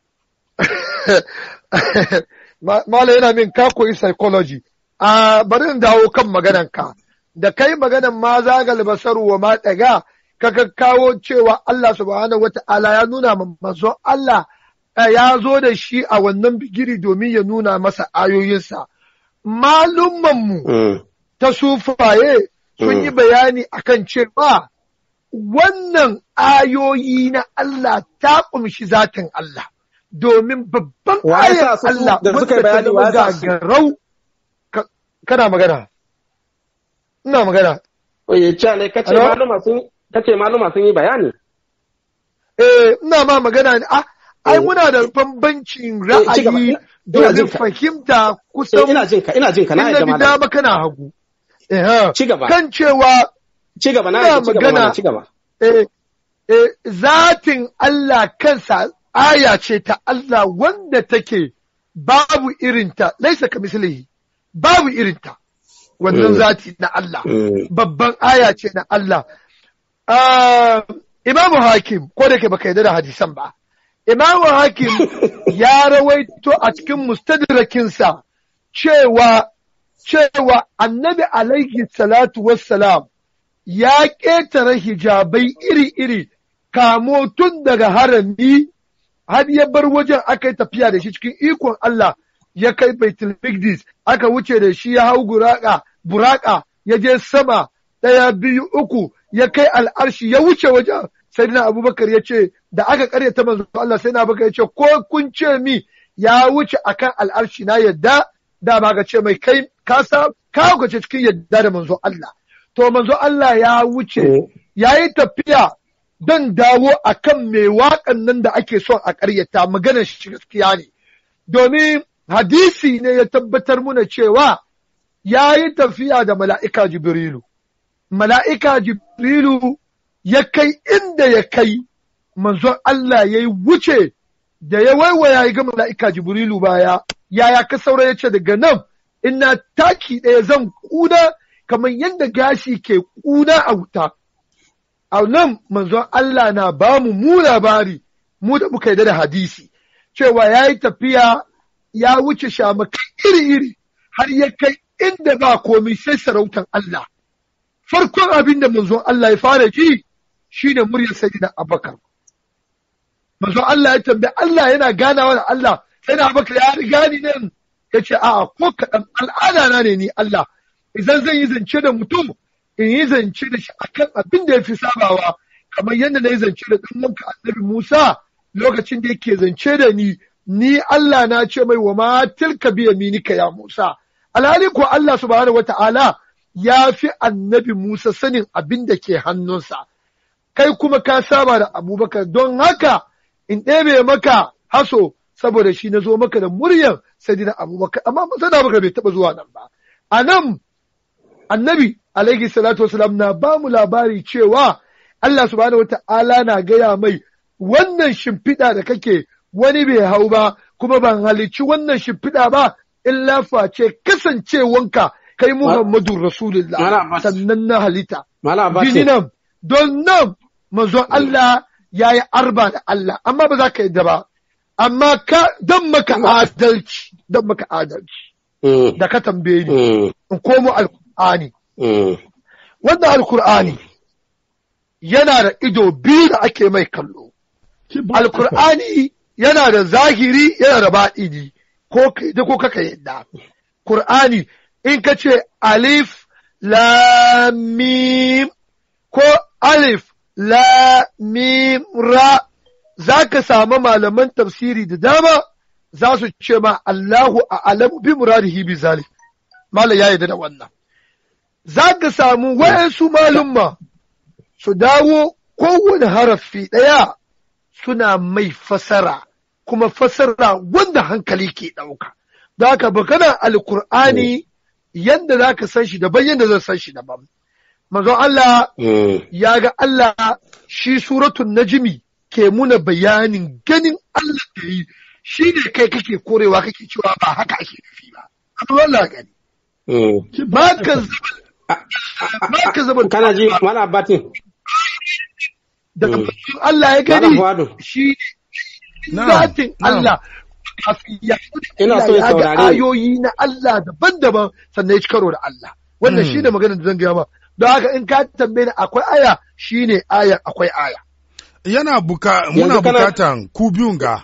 Malam yana min ka koyi psychology. A bari in dawo kan magananka. Da kai maganan ma zagal basaru wa ma ɗaga, ka kawo cewa Allah subhanahu wata'ala ya nuna manzon Allah ya zo da shi a wannan bigiri domin ya nuna masa ayoyinsa. Malummanmu mm. ta sufaye sun mm. yi bayani akan cewa wannan ayoyi na Allah ta ƙumshi zatin Allah, domin babban ayar Allah wanda ta zama gagarau. Kana magana? Ina magana. Oye, Chale, kace maluma sun kace maluma sun yi bayani? Eh, ina ma magana ne. Ah, ai muna da bambancin ra'ayi domin fahimta kusan ina jin ka ina jin ka na yadda malama dama kana hagu eh ci gaba kan cewa ci gaba na ci gaba ci gaba eh eh zatin Allah kansa aya ce ta Allah wanda take babu irinta, laisa ka mislihi, babu irinta wannan zati na Allah babban aya ce na Allah. Imamu Hakim ko da ke baka yarda da hadisan ba, Imamu Hakim ya rawaito a cikin mustadrakinsa cewa cewa Annabi alaihi salatu wassalam ya ƙetare hijabai iri-iri, kamo tun daga harami har ya bar wajen aka yi tafiya da shi cikin ikon Allah, ya kai Baitul Maqdis, aka wuce da shi ya hau buraka, buraka ya je sama ɗaya biyu uku, ya kai al'arshi ya wuce wajen. Sayyidina Abubakar ya ce da aka karyata manzo Allah, sai na Abubakar ya ce ko kun ce mi ya wuce akan al'arshi na yadda, da ba ga ce mai kai ka sa ka gace cikin yadda da manzo Allah. To manzo Allah ya wuce, yayi tafiya don dawo akan mai waƙan nan da ake son a karyata, maganar shi gaskiya ne. Domin hadisi ne ya tabbatar muna cewa yayi tafiya da mala'ika Jibrilu. Mala'ika Jibrilu ya kai inda ya kai, manzon Allah ya yi wuce da ya waiwaya ya ga mala'ika Jibrilu baya, yaya ka saura ya ce daga nan, ina taki ɗaya zan ƙuna kamar yadda gashi ke ƙuna a wuta. A nan manzon Allah na ba mu mu labari, mu da muka yi da hadisi, cewa ya yi tafiya ya wuce shamakai iri-iri, har ya kai inda ba komai sai sarautan Allah. Farkon abin da manzon Allah ya fara ji shi ne muryar Sayyidina Abubakar. Manzon Allah ya tambaye Allah yana ganawa da Allah, Sayyidina Abubakar ya riga ni nan, ya ce a'a ko kaɗan al'ada na ne ni Allah, idan zan yi zance da mutum in yi zance da shi akan abin da ya fi sabawa, kamar yadda na yi zance da ɗan wanka Annabi Musa lokacin da yake zance da ni, ni Allah na ce mai wa ma tilka bi yaminika ya Musa. Alhali ko Allah subhanahu wata'ala ya fi Annabi Musa sanin abin da ke hannunsa. Kai kuma ka saba da Abubakar, don haka in ɗebe maka haso saboda shi na zo maka da muryar Sayyidina Abubakar, amma Sayyidina Abubakar bai taɓa zuwa nan ba. a nan annabi alaihi salatu wasalam na ba mu labari cewa Allah subhanahu wata'ala na gaya mai wannan shimfiɗa da kake wani bai hau ba kuma ban halicci wannan shimfiɗa ba illa face kasancewanka kai Muhammadu Rasulullah sannan na halitta. Jini nan don nan manzon Allah ya yi arba da Allah amma ba za ka yadda ba amma ka don maka adalci don maka adalci da ka tambaye ni in komo alkur'ani wanda alkur'ani yana da ido biyu da ake mai kallo alkur'ani yana da zahiri yana da baɗini ko da ko kaka yadda Qur'ani in ka ce alif lam mim ko alif la mim ra za ka samu malaman tafsiri da dama za su ce ma Allahu a'lamu bi muradihi bi zalik mala ya yarda da wannan za ka samu wayansu malumma su dawo kowane harafi ɗaya suna mai fasara kuma fasara wanda hankali ke ɗauka da haka bakana alkur'ani yadda za ka san shi daban yadda zan san shi daban manzon Allah ya ga Allah shi suratun najmi ke muna bayanin ganin Allah da yi shi ne kai kake korewa kake cewa ba haka ake nufi ba amma Allah gani ba ka zaba ba ka zaba kana ji mana batin daga Allah ya gani shi zatin Allah ina so ya saurare ayoyi na Allah daban-daban sannan ya ci karo da Allah wannan shi ne maganar da zan gaya ma don haka in ka tambaye ni akwai aya shi ne aya akwai aya yana buka muna bukatan ku biyun ga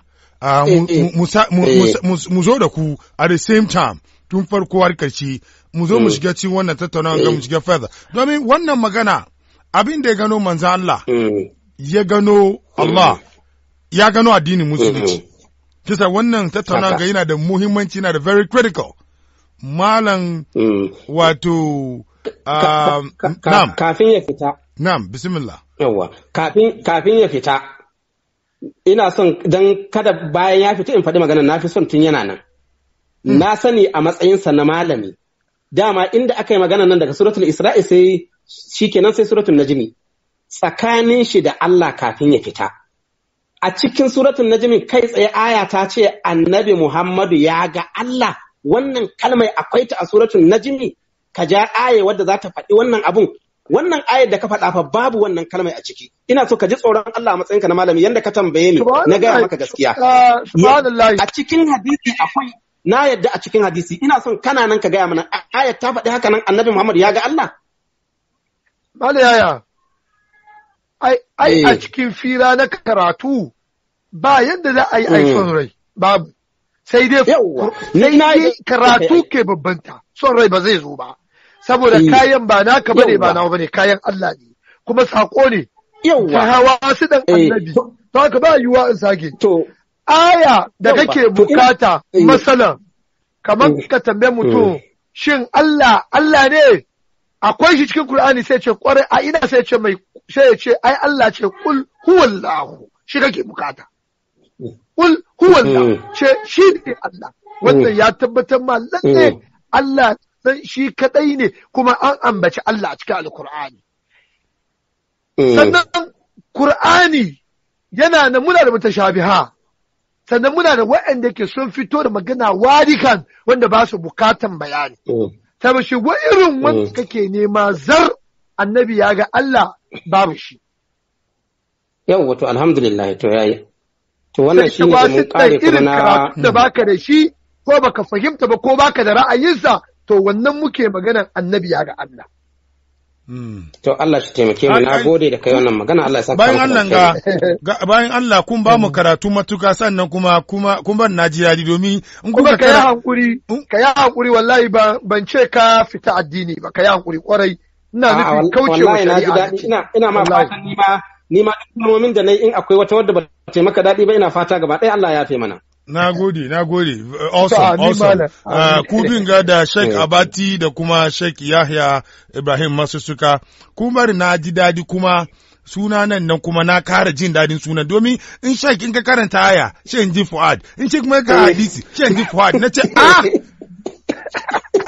mu zo da ku at the same time tun farko har karshe mu zo mu shiga cikin wannan tattaunawa ga mu shiga further domin wannan magana abin da ya gano manzo Allah ya gano Allah ya gano addinin musulunci kisa wannan tattaunawa ga yana da muhimmanci yana da very critical malam wato na'am kafin ya fita na'am bismillah yawa kafin kafin ya fita ina son dan kada bayan ya fita in faɗi magana na fi son tun yana nan na sani a matsayinsa na malami dama inda aka yi magana nan daga suratul isra'i sai shikenan sai suratul najmi tsakanin shi da Allah kafin ya fita a cikin suratul najmi kai tsaye aya ta ce annabi Muhammadu ya ga Allah wannan kalmai akwai ta a suratul najmi ka ja aya wadda za ta faɗi wannan abun wannan ayar da ka faɗa fa babu wannan kalmai a ciki ina so ka ji tsoron Allah a matsayinka na malami yanda ka tambaye ni na gaya maka gaskiya a cikin hadisi akwai na yadda a cikin hadisi ina son kana nan ka gaya mana ayar ta faɗi haka nan annabi Muhammad ya ga Allah Malayaya ai ai a cikin fira na karatu ba yadda za a yi aifin rai babu sai dai sai dai karatu ke babbanta son rai ba zai zo ba saboda kayan ba naka bane ba nawa bane kayan Allah ne kuma sako ne ka hawa su dan annabi to haka ba yiwa in sake to aya da kake bukata masalan kamar ka tambaye mutum shin Allah Allah ne akwai shi cikin Qur'ani sai ce kware a ina sai ce mai sai ya ce ai Allah ce kul huwallahu shi kake bukata kul huwallahu ce shi ne Allah wannan ya tabbatar ma lalle Allah dan shi kadai ne kuma an ambaci Allah a cikin Alkur'ani. Sannan Kur'ani yana da muna da mutashabiha. Sannan muna da waɗanda ke sun fito da magana wadikan wanda ba su bukatan bayani. Saboda shi wa irin wanda kake nema zar annabi ya ga Allah babu shi. Yau wato alhamdulillah to yayi. To wannan shi ne mun kare kuma na da baka da shi ko baka fahimta ba ko baka da ra'ayinsa to wannan muke maganar annabi ya ga Allah. To Allah shi taimake mu na gode da kai wannan magana Allah ya saka bayan Allah ga bayan Allah kun ba mu karatu matuka sannan kuma kuma kun ban naji yadi domin in kuka kai hankuri kai hankuri wallahi ba ban ce ka fita addini ba kai hankuri kwarai ina nufin kaucewa shari'a ina ina ma fatan ni ma ni ma kalmomin da nayi in akwai wata wadda ba ta maka dadi ba ina fata gaba ɗaya Allah ya fe mana. Na gode, na gode. Awesome, awesome. Uh, Kubin ga da Sheikh Abati da kuma Sheikh Yahya Ibrahim Masussuka, kuma na ji dadi kuma suna nan nan kuma na kara jin dadin sunan domin in Sheikh in ka karanta aya, shi in ji Fuad, in ce kuma ka hadisi, shi in ji Fuad, na ce ah!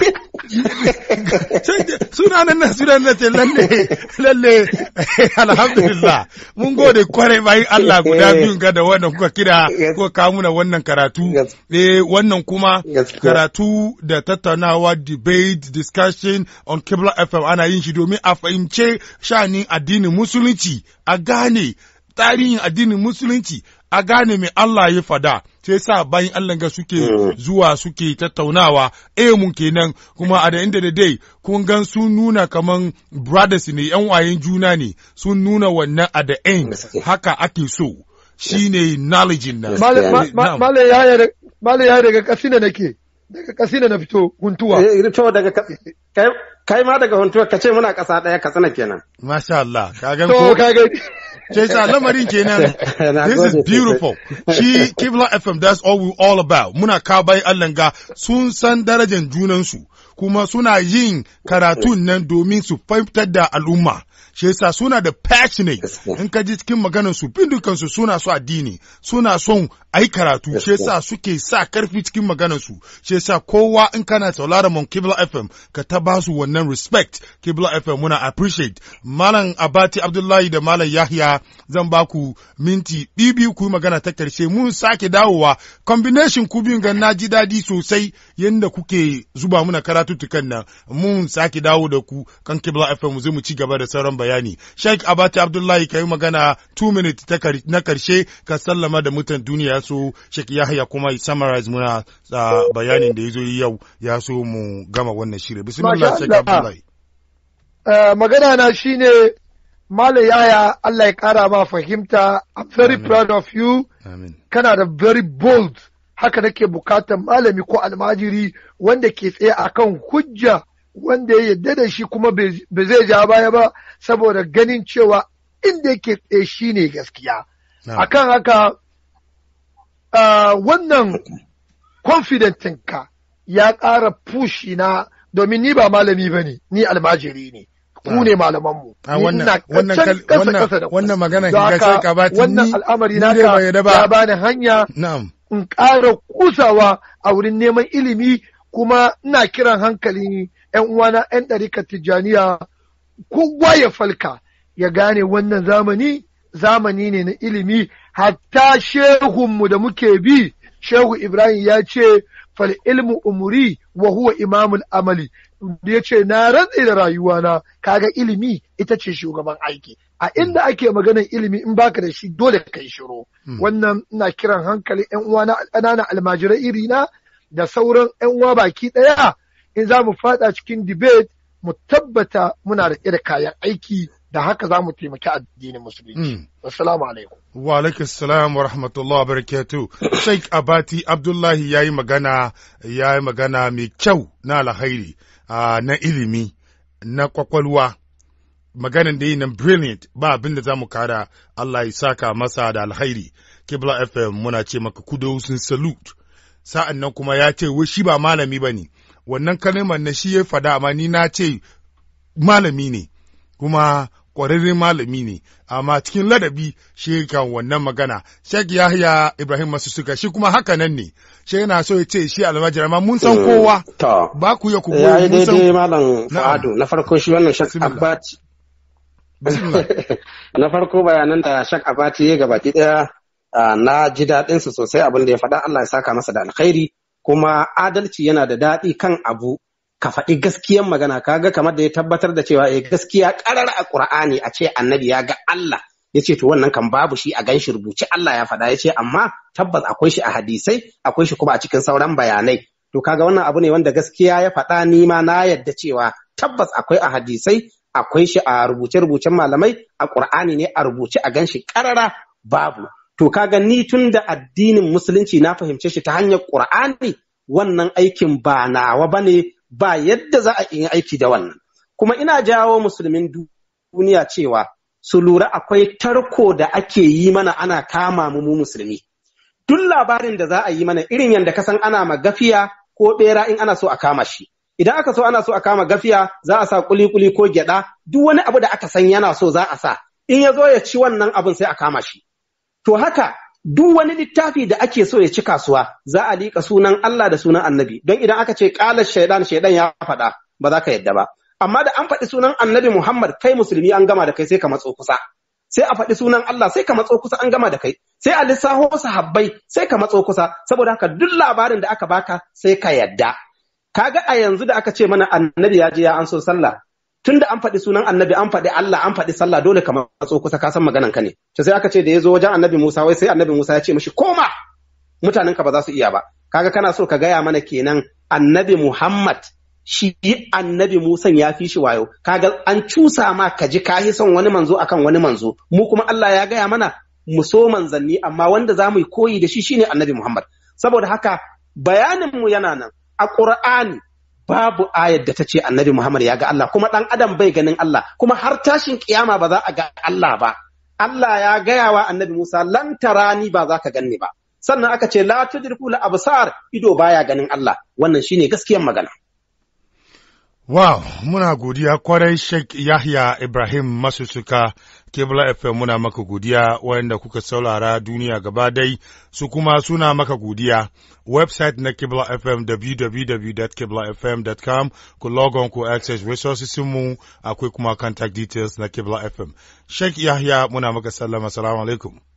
suna nan nan suna nan ce lalle lalle alhamdulillah mun gode kwarai bayan Allah guda biyun ga da wannan kuka kira kuka kawo muna wannan karatu eh wannan kuma karatu da tattaunawa debate discussion on Kibla F M ana yin shi domin a fahimce shanin addinin musulunci a gane tarihin addinin musulunci a gane mai Allah ya fada sai sa bayan Allah ga suke zuwa suke tattaunawa eh mun kenan kuma a da inda da dai kun gan sun nuna kaman brothers ne yan wayen juna ne sun nuna wannan a the end haka ake so shine knowledge na male ya male ya daga kasina nake daga kasina na fito huntuwa eh to daga kai kai ma daga huntuwa kace muna kasa daya katsina kenan masha Allah ka gan ko ka ga sai sa lamarin kenan this is beautiful shi Kibla F M that's all we all about muna ka bai Allah ga sun san darajar junansu kuma suna yin karatun nan domin su fahimtar da al'umma shi yasa suna da passionate in ka ji cikin maganar su bindukansu suna so addini suna son ai karatu shi yasa suke sa karfi cikin maganar su shi yasa kowa in kana sauraron mon Kibla F M ka ta ba su wannan respect Kibla F M muna appreciate malam Abati Abdullahi da malam Yahya zan ba ku minti bibi ku magana ta karshe mun sake dawowa combination ku biyun ga na ji dadi sosai yanda kuke zuba muna karatutukan nan mun sake dawo da ku kan Kibla F M zai mu ci gaba da sauran bayani Sheikh Abati Abdullahi kai magana two minutes na karshe ka sallama da mutan duniya so Sheikh Yahya kuma ya summarize muna uh, bayanin da yazo yau ya so mu gama wannan shirin bismillah Sheikh Abdullahi uh, magana na shine Malam Yahya Allah ya kara ma fahimta I'm very Amen. Proud of you Amen. Kana da very bold haka nake bukatar malami ko almajiri wanda ke tsaye akan hujja wanda ya yarda da shi kuma ba zai ja baya ba saboda ganin cewa inda yake tsaye shi ne gaskiya. Akan haka uh, wannan confidentinka ya ƙara pushi na domin ni ba malami ba ne, ni almajiri ne. Ku ne malamanmu. Wannan magana ga sai ka ba wannan al'amari naka ya bani hanya in ƙara kusawa a wurin neman ilimi kuma ina kiran hankalin ‘yan uwana ‘yan ɗarikar Tijjaniya kowa ya falka ya gane wannan zamani zamani ne na ilimi hatta shehunmu da muke bi shehu Ibrahim ya ce fal ilmu umuri wa huwa imamul amali ya ce na rantse da rayuwana kaga ilimi ita ce shugaban aiki a inda ake maganar ilimi in baka da shi dole ka yi shiru wannan ina kiran hankali ƴan uwana ƙananan almajirai irina da sauran ƴan uwa baki ɗaya in za mu faɗa cikin debate mu tabbata muna da da kayan aiki da haka za mu taimaki addinin musulunci. Assalamu alaikum. Wa alaikum salam wa rahmatullahi wa barakatuh. Sheikh Abati Abdullahi ya yi magana ya yi magana mai kyau na alhairi uh, na ilimi na kwakwalwa maganan da yi nan brilliant ba abin da za mu kara Allah ya saka masa da alhairi. Kibla F M muna ce maka kudo sun salute. Sa'an nan kuma ya ce wai shi ba malami ba ne. Wannan kalmar na shi ya fada amma ni na ce malami ne kuma ƙwararren malami ne amma cikin ladabi shi kan wannan magana Sheikh Yahya Ibrahim Masusuka shi kuma haka nan ne shi yana so ya ce shi almajiri amma mun san kowa ba ku ya ku goyi mun san malam Fa'adu na farko shi wannan Sheikh Abati na farko bayanan da Sheikh Abati ya gabaki daya na ji daɗin su sosai abin da ya faɗa Allah ya saka masa da alkhairi kuma adalci yana da daɗi kan abu ka faɗi gaskiyan magana kaga kamar da ya tabbatar da cewa eh gaskiya ƙarar a Qur'ani a ce annabi ya ga Allah ya ce to wannan kan babu shi a ganshi rubuce Allah ya faɗa ya ce amma tabbas akwai shi a hadisai akwai shi kuma a cikin sauran bayanai to kaga wannan abu ne wanda gaskiya ya faɗa ni ma na yadda cewa tabbas akwai a hadisai akwai shi a rubuce-rubucen malamai a Qur'ani ne a rubuce a ganshi ƙarara babu to kaga ni tun da addinin musulunci na fahimce shi ta hanyar Qur'ani wannan aikin ba nawa bane ba yadda za a yi aiki da wannan. Kuma ina jawo musulmin duniya cewa su lura akwai tarko da ake yi mana ana kama mu mu musulmi. Duk labarin da za a yi mana irin yadda ka san ana magafiya ko ɓera in ana so a kama shi. Idan aka so ana so a kama gafiya za a sa kuli-kuli ko gyaɗa duk wani abu da aka san yana so za a sa. In ya zo ya ci wannan abin sai a kama shi. To haka duk wani littafi da ake so ya ci kasuwa za a liƙa sunan Allah da sunan annabi, don idan aka ce ƙalar shaidan shaidan ya faɗa ba za ka yadda ba. Amma da an faɗi sunan annabi Muhammad kai musulmi an gama da kai sai ka matso kusa. Sai a faɗi sunan Allah sai ka matso kusa an gama da kai. Sai a lissaho sahabbai sai ka matso kusa. Saboda haka duk labarin da aka baka sai ka yadda. Kaga a yanzu da aka ce mana annabi ya je ya an so sallah. Tunda an faɗi sunan annabi an faɗi Allah an faɗi sallah dole ka matso kusa ka san maganan ka ne. To sai aka ce da ya zo wajen annabi Musa wai sai annabi Musa ya ce mishi koma mutanen ka ba za su iya ba. Kaga kana so ka gaya mana kenan annabi Muhammad shi annabi Musa ya fi shi wayo. Kaga an cusa ma ka ji kahi son wani manzo akan wani manzo. Mu kuma Allah ya gaya mana mu so manzanni amma wanda za mu yi koyi da shi shine annabi Muhammad. Saboda haka bayanin mu yana nan a Qur'ani babu ayar da ta ce annabi Muhammad ya ga Allah kuma ɗan adam bai ganin Allah kuma har tashin kiyama ba za a ga Allah ba. Allah ya gaya wa annabi Musa lan tarani ba za ka ganni ba. Sannan aka ce la tudriku la absar ido baya ganin Allah. Wannan shine gaskiyar magana. Wow, muna godiya kwarai Sheikh Yahya Ibrahim Masussuka Kibla F M muna maka godiya wanda kuka saurara duniya gaba dai su kuma suna maka godiya. Website na Kibla F M w w w dot kibla f m dot com ku logon ku access resources mu akwai kuma contact details na Kibla F M. Sheikh Yahya muna maka sallama, assalamu alaikum.